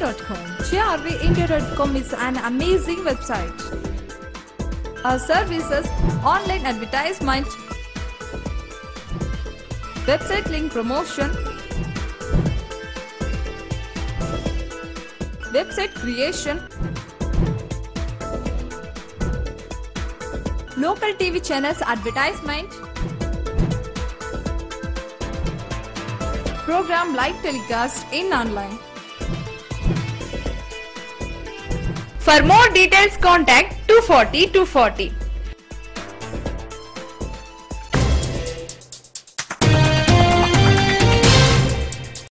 grvindia.com. grvindia.com is an amazing website. Our services, online advertisement, website link promotion, website creation, local TV channels advertisement, program live telecast in online. For more details, contact 240 240.